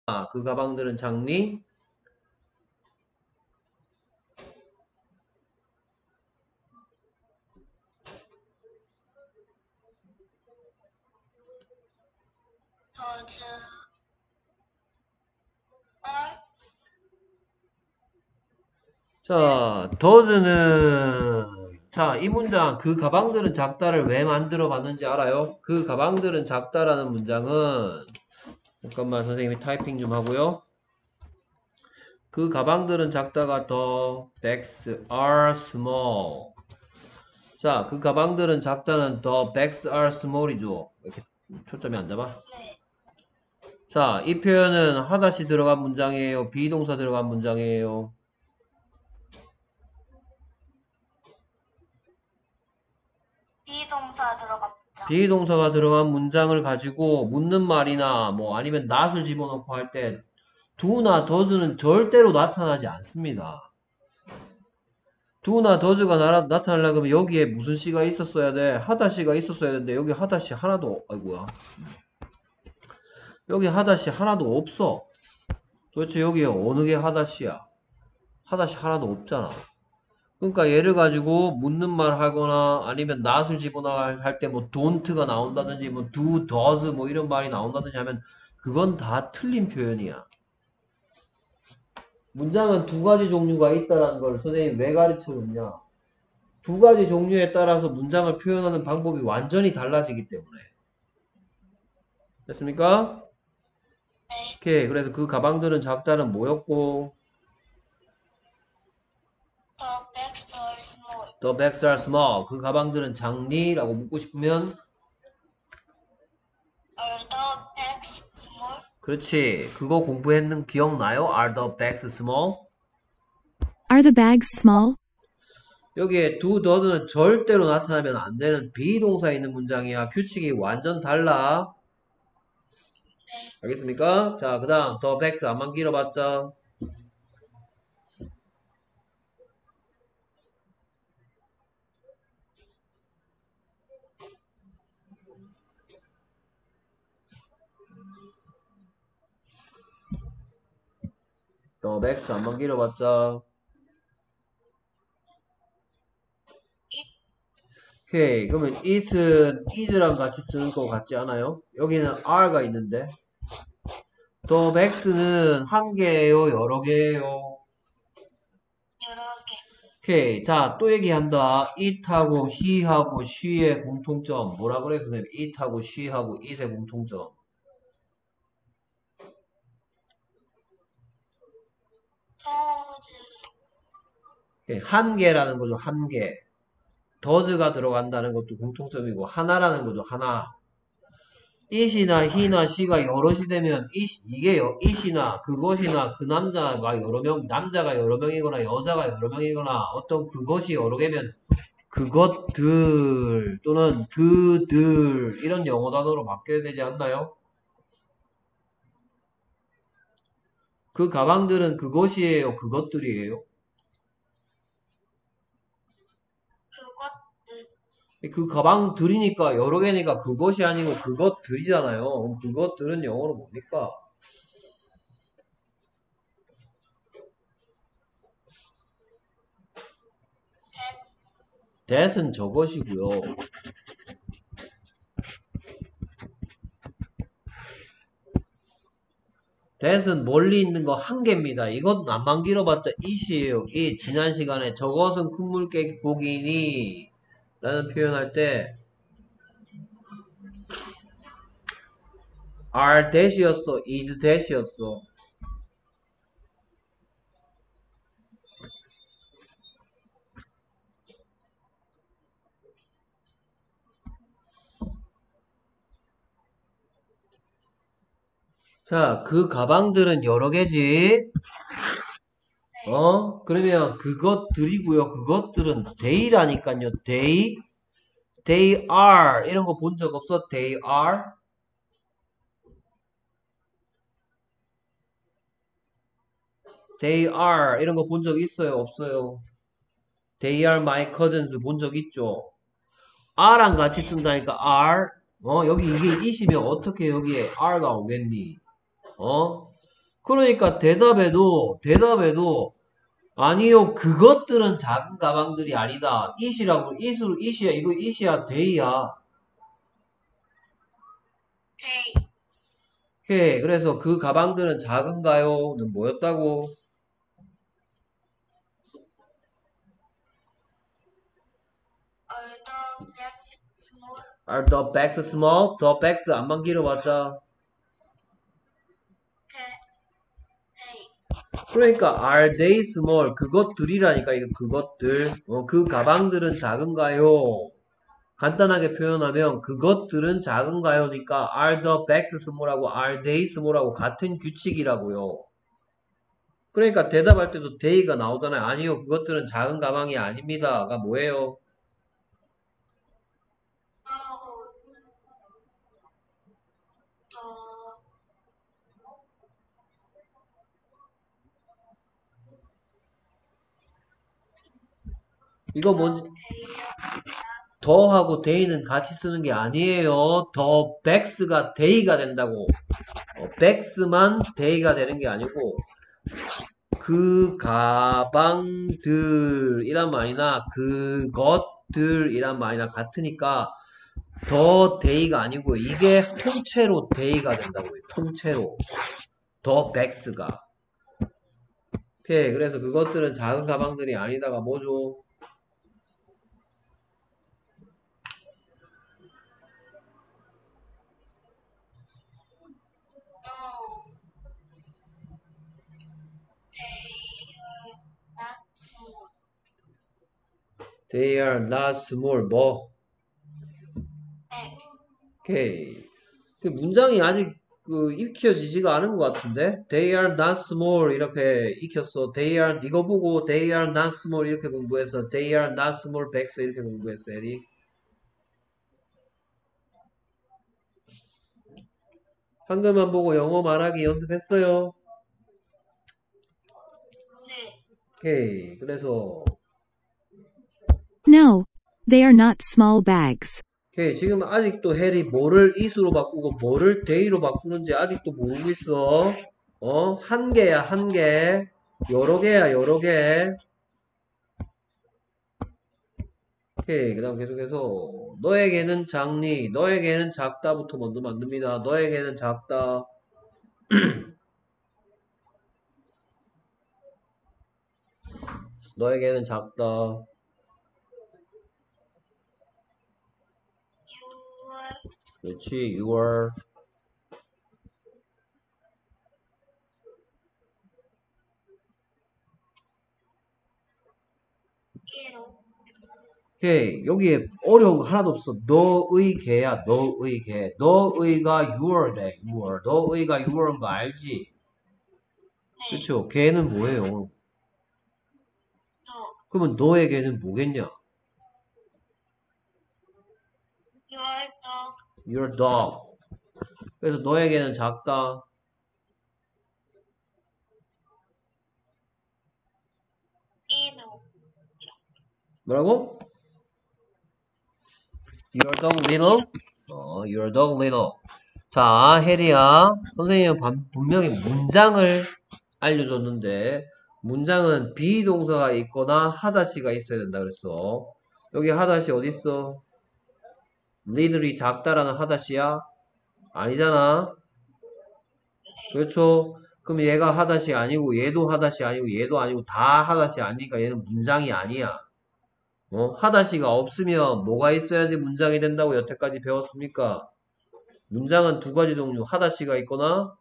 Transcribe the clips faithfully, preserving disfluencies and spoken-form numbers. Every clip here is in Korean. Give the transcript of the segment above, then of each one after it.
아, 그 가방들은 작니? Does are 자, does는 자, 이 문장 그 가방들은 작다를 왜 만들어 봤는지 알아요? 그 가방들은 작다라는 문장은 잠깐만 선생님이 타이핑 좀 하고요. 그 가방들은 작다가 the bags are small. 자, 그 가방들은 작다는 the bags are small이죠. 이렇게 초점이 안 잡아? 네. 자, 이 표현은 하다시 들어간 문장이에요. 비동사 들어간 문장이에요. 비동사 들어갑니다. 비동사가 들어간 문장을 가지고 묻는 말이나 뭐 아니면 not을 집어넣고 할 때 do나 does는 절대로 나타나지 않습니다. do나 does가 나, 나타나려면 여기에 무슨 시가 있었어야 돼? 하다시가 있었어야 되는데 여기 하다시 하나도 아이고야. 여기 하다시 하나도 없어. 도대체 여기에 어느 게 하다시야? 하다시 하나도 없잖아. 그러니까 얘를 가지고 묻는 말 하거나 아니면 not을 집어넣을 할 때 뭐 don't가 나온다든지 뭐 do, does 뭐 이런 말이 나온다든지 하면 그건 다 틀린 표현이야. 문장은 두 가지 종류가 있다라는 걸 선생님이 왜 가르쳐 줬냐? 두 가지 종류에 따라서 문장을 표현하는 방법이 완전히 달라지기 때문에. 됐습니까? 네. 오케이. 그래서 그 가방들은 작다는 뭐였고? The bags are small. The bags are small. 그 가방들은 작니? 라고 묻고 싶으면 Are the bags small? 그렇지. 그거 공부했는 기억나요? Are the bags small? Are the bags small? 여기에 do, does는 절대로 나타나면 안 되는 비동사 있는 문장이야. 규칙이 완전 달라. 네. 알겠습니까? 자, 그 다음 the bags 안만 길어봤자 the bags 안만 길어봤자 오케이. 그러면 it은 is랑 같이 쓰는 거 같지 않아요? 여기는 are가 있는데 the bags는 한 개예요? 여러 개예요? 여러 개. 오케이. 자, 또 얘기한다. it하고 he하고 she의 공통점. 뭐라 그래, 선생님? it하고 she하고 it의 공통점. Does 오케이. 한 개라는 거죠, 한 개. does가 들어간다는 것도 공통점이고, 하나라는 거죠, 하나. it이나 he나 she가 여럿이 되면, it, 이게 여, it이나 그것이나 그 남자가 여러 명, 남자가 여러 명이거나 여자가 여러 명이거나 어떤 그것이 여러 개면 그것들 또는 그들 이런 영어 단어로 바뀌어야 되지 않나요? 그 가방들은 그것이에요, 그것들이에요? 그것들 그 가방들이니까 여러 개니까 그것이 아니고 그것들이잖아요. 그럼 그것들은 영어로 뭡니까? that은 저것이고요. that은 멀리 있는 거 한 개입니다. 이건 안만 길어봤자 it이에요. it. 지난 시간에 저것은 큰 물고기니 라는 표현할 때 are that이었어, is that이었어. 자, 그 가방들은 여러 개지. 어? 그러면 그것들이고요. 그것들은 they라니까요. they, they are 이런 거 본 적 없어? they are? they are 이런 거 본 적 있어요? 없어요? they are my cousins 본 적 있죠? are랑 같이 쓴다니까 are 어 여기 이게 it이면 어떻게 여기에 are가 오겠니? 어? 그러니까 대답에도, 대답에도, 아니요, 그것들은 작은 가방들이 아니다. it이라고, it으로, it이야. 이거 it이야, they야. they, 오케이. 그래서 그 가방들은 작은가요? 는 뭐였다고? are the bags small? Are the bags small? The bags 안만 길어봤자. they, 그러니까 are they small? 그것들이라니까 이거 그것들. 어, 그 가방들은 작은가요? 간단하게 표현하면 그것들은 작은가요니까 are the bags small하고 are they small하고 같은 규칙이라고요. 그러니까 대답할 때도 they가 나오잖아요. 아니요, 그것들은 작은 가방이 아닙니다가 뭐예요? oh, the, 이거 뭔지 they 더하고 they는 같이 쓰는 게 아니에요. 더 bags가 they가 된다고. 어, bags만 they가 되는 게 아니고 그 가방들이란 말이나 그것들이란 말이나 같으니까 더 they가 아니고 이게 통째로 they가 된다고요. 통째로 더 bags가. 오케이. 그래서 그것들은 작은 가방들이 아니다가 뭐죠? no, they are not small. They are not small. 뭐? Bags, 오케이. 그 문장이 아직 그 익혀지지가 않은 것 같은데? They are not small 이렇게 익혔어. They are 이거 보고 They are not small 이렇게 공부했어. They are not small bags 이렇게 공부했어. 에리. 한글만 보고 영어 말하기 연습했어요. 네, 오케이. 그래서 No, they are not small bags. 오케이. 지금 아직도 해리 뭐를 is로 바꾸고 뭐를 they로 바꾸는지 아직도 모르고 있어. 어? 한 개야, 한 개. 여러 개야, 여러 개. 오케이. 그 다음 계속해서 너에게는 작니, 너에게는 작다부터 먼저 만듭니다. 너에게는 작다. 너에게는 작다. your, 그렇지. your. 깨로, 오케이. 여기에 어려운 거 하나도 없어. 너의 개야. 너의 개. 너의가 your 돼. your. 너의가 your인 거 알지? 네, 그쵸? 개는 뭐예요? no, 그러면 너의 개는 뭐겠냐? your dog, your dog. 그래서 너의 개는 작다. little, 뭐라고? Your dog little? 어, your dog little. 자, 혜리야. 선생님은 반- 분명히 문장을 알려줬는데, 문장은 비동사가 있거나 하다시가 있어야 된다 그랬어. 여기 하다시 어딨어? little이 작다라는 하다시야? 아니잖아. 그렇죠? 그럼 얘가 하다시 아니고, 얘도 하다시 아니고, 얘도 아니고, 다 하다시 아니니까 얘는 문장이 아니야. 어? 하다시가 없으면 뭐가 있어야지 문장이 된다고 여태까지 배웠습니까? 문장은 두 가지 종류, 하다시가 있거나,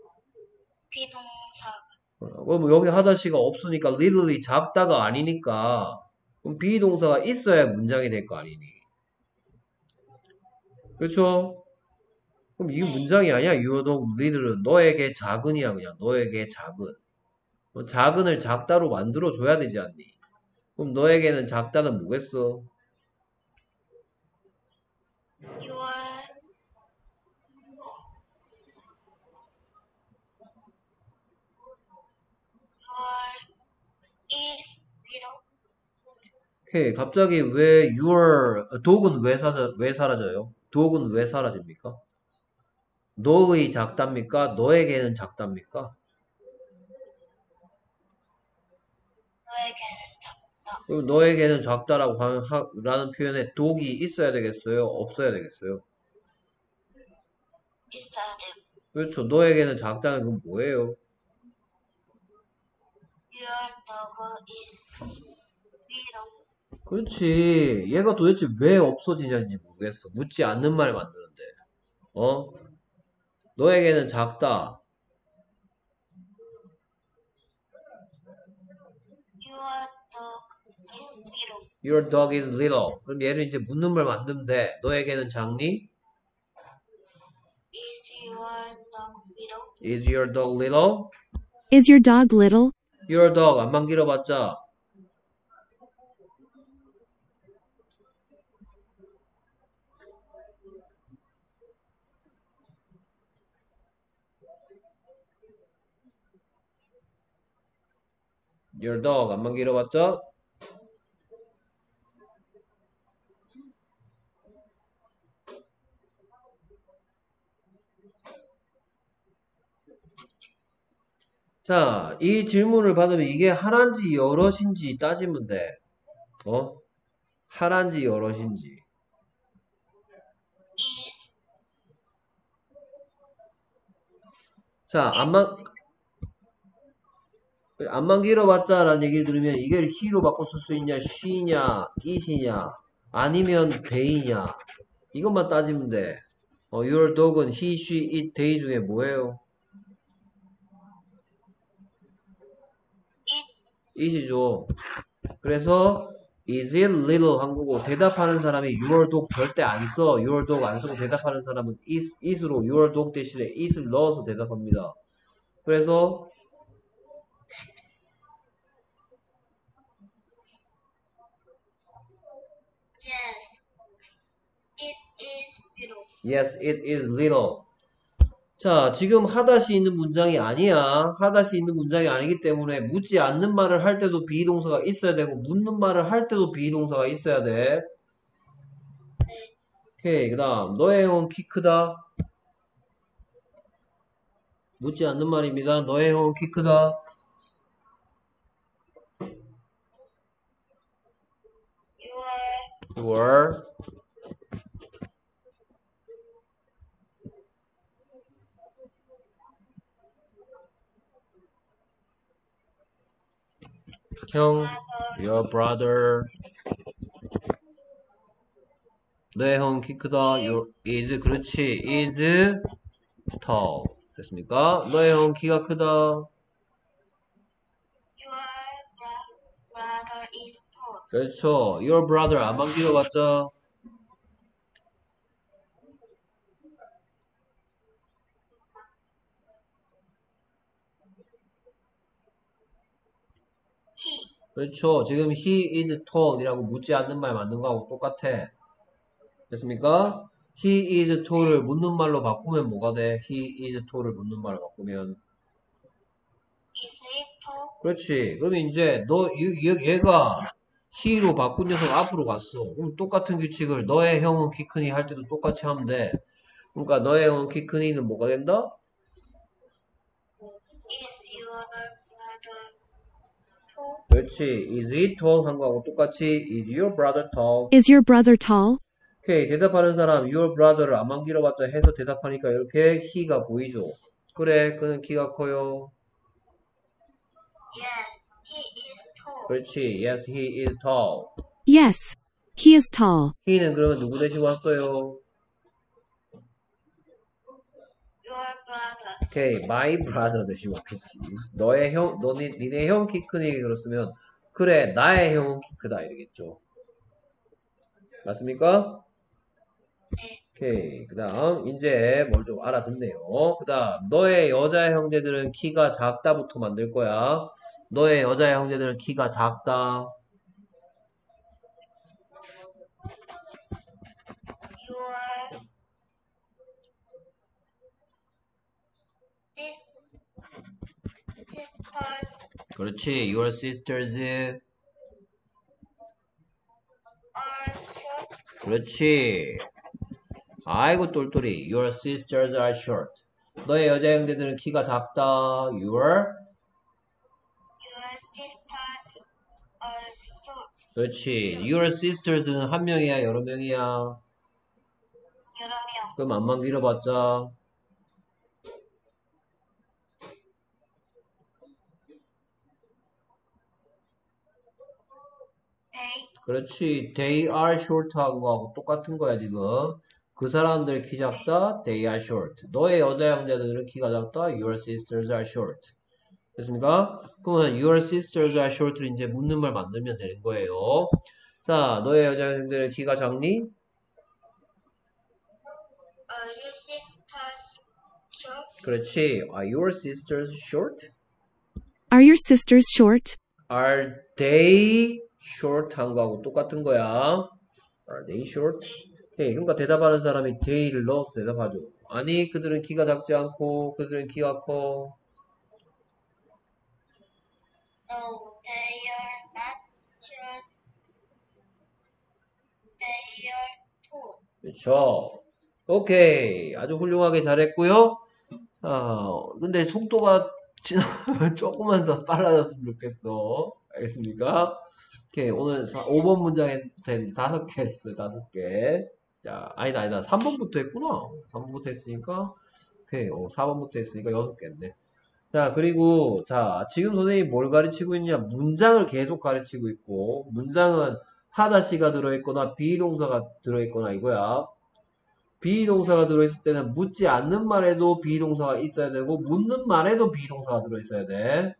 비동사, 어, 그럼 여기 하다시가 없으니까 little이 작다가 아니니까, 그럼 비동사가 있어야 문장이 될 거 아니니. 그렇죠? 그럼 이게 문장이 아니야. your dog little은 너에게 작은이야. 그냥 너에게 작은. 어, 작은을 작다로 만들어 줘야 되지 않니? 그럼 너에게는 작다는 뭐겠어? your, your is little, 오케이. 갑자기 왜 your dog은 왜 사라져, 왜 사라져요? dog은 왜 사라집니까? 너의 작답니까? 너에게는 작답니까? 너에게는 작다. 그럼 너에게는 작다라고 하는, 하- 라는 표현에 독이 있어야 되겠어요? 없어야 되겠어요? 있어야 되고. 그렇죠. 너에게는 작다는 건 뭐예요? Your dog is little. 그렇지. 얘가 도대체 왜 없어지냐는지 모르겠어. 묻지 않는 말 만드는데. 어? 너에게는 작다. Your dog is little. Your dog is little. 그럼 얘를 이제 묻는 말 만들면 돼. 너에게는 작니? Is your dog little? Is your dog little? Is your dog little? Your dog 안만 길어봤자. Your dog 안만 길어봤자. 자, 이 질문을 받으면 이게 하나인지 여럿인지 따지면 돼. 어? 하나인지 여럿인지. Is 자, 안만, 안만 길어봤자 라는 얘기를 들으면 이걸 he로 바꿔 쓸 수 있냐, she냐, it이냐, 아니면 they냐. 이것만 따지면 돼. 어, your dog은 he, she, it, they 중에 뭐예요? it it이죠. 그래서 is it little 한 거고 대답하는 사람이 your dog 절대 안 써. your dog 안 쓰고 대답하는 사람은 is, is로 your dog 대신에 it을 넣어서 대답합니다. 그래서 yes. It is little. yes, it is little. 자, 지금 하다시 있는 문장이 아니야. 하다시 있는 문장이 아니기 때문에 묻지 않는 말을 할 때도 비동사가 있어야 되고 묻는 말을 할 때도 비동사가 있어야 돼. 오케이, 그 다음 너의 형은 키 크다. 묻지 않는 말입니다. 너의 형은 키 크다. Your your 형, your brother. 너의 형 키 크다. your is 그렇지. is tall. 됐습니까? 너의 형 키가 크다. your bro- brother is tall. 그렇죠. your brother 안만 길어봤자 He 그렇죠. 지금 he is tall 이라고 묻지 않는 말 만든 거하고 똑같아. 됐습니까? he is tall을 묻는 말로 바꾸면 뭐가 돼? he is tall을 묻는 말로 바꾸면 is it tall? 그렇지. 그러면 이제 너 얘- 얘- 얘가 he로 바꾼 녀석 앞으로 갔어. 그럼 똑같은 규칙을 너의 형은 키 크니 할 때도 똑같이 하면 돼. 그러니까 너의 형은 키 크니는 뭐가 된다? Is your brother tall? 그렇지. is he tall 한 거하고 똑같이 is your brother tall. Is your brother tall? 오케이. 대답하는 사람 your brother를 안만 길어봤자 해서 대답하니까 이렇게 he가 보이죠. 그래. 그는 키가 커요. Yes, he is tall. 그렇지. Yes, he is tall. Yes, he is tall. he는 그러면 누구 대신 왔어요? Your brother. 오케이. my brother 대신 왔겠지. 너의 형, 너네, 니네 형 키 크니 그렇으면 그래. 나의 형은 키 크다 이러겠죠. 맞습니까? 네. 오케이. 그 다음, 이제 뭘 좀 알아듣네요. 그 다음, 너의 여자 형제들은 키가 작다부터 만들 거야. 너의 여자 형제들은 키가 작다. Your sis- sisters 그렇지. Your sisters. are short. 그렇지. 아이고, 똘똘이. Your sisters are short. 너의 여자 형제들은 키가 작다. Your Your sisters are some 그렇지. Your sisters는 한 명이야, 여러 명이야? 여러 명. 그럼 안만 길어봤자. They 그렇지. They are short한 거하고 똑같은 거야, 지금. 그 사람들 키 작다. They are short. 너의 여자 형제들은 키가 작다. Your sisters are short. 됐습니까? 그러면 your sisters are short를 이제 묻는 말 만들면 되는 거예요. 자, 너의 여자 형제들은 키가 작니? are your sisters short? 그렇지. Are your sisters short? Are your sisters short? Are they short 한 거하고 똑같은 거야. Are they short? 오케이. 그러니까 대답하는 사람이 they를 넣어서 대답하죠. 아니, 그들은 키가 작지 않고 그들은 키가 커. No, they are not short. They are tall. 그렇죠. 오케이. 아주 훌륭하게 잘했고요. 아, 근데 속도가 조금만 더 빨라졌으면 좋겠어. 알겠습니까? 오케이. 오늘 오 번 문장에 다섯 개 했어요. 다섯 개. 자, 아니다, 아니다. 삼 번부터 했구나. 삼 번부터 했으니까. 오케이. 어, 사 번부터 했으니까 여섯 개인데. 자, 그리고, 자, 지금 선생님이 뭘 가르치고 있냐? 문장을 계속 가르치고 있고, 문장은 하다시가 들어있거나, 비동사가 들어있거나 이거야. 비동사가 들어있을 때는 묻지 않는 말에도 비동사가 있어야 되고, 묻는 말에도 비동사가 들어있어야 돼.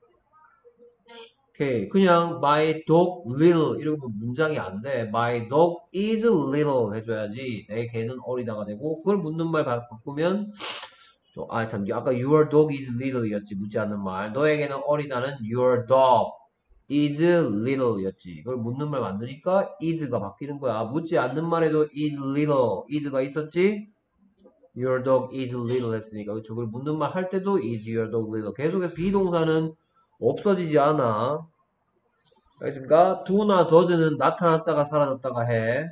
오케이. 그냥, my dog little. 이러면 문장이 안 돼. my dog is little 해줘야지. 내 개는 어리다가 되고, 그걸 묻는 말 바- 바꾸면, 저, 아, 참, 아까 your dog is little 이었지. 묻지 않는 말. 너에게는 어리다는 your dog is little 이었지. 그걸 묻는 말 만드니까 is가 바뀌는 거야. 묻지 않는 말에도 is little, is가 있었지? your dog is little 했으니까. 그쵸? 그걸 묻는 말 할 때도 is your dog little. 계속해서 비동사는 없어지지 않아. 알겠습니까? do나 does는 나타났다가 사라졌다가 해.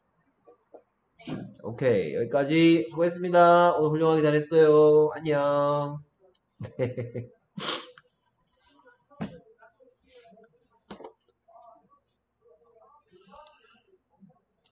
오케이. 여기까지 수고했습니다. 오늘 훌륭하게 잘했어요. 안녕.